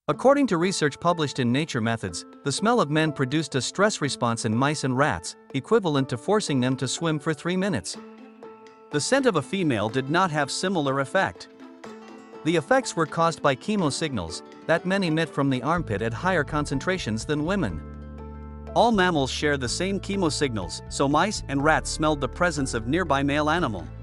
According to research published in Nature Methods, the smell of men produced a stress response in mice and rats, equivalent to forcing them to swim for 3 minutes. The scent of a female did not have similar effect. The effects were caused by chemosignals that men emit from the armpit at higher concentrations than women. All mammals share the same chemosignals, so mice and rats smelled the presence of nearby male animal.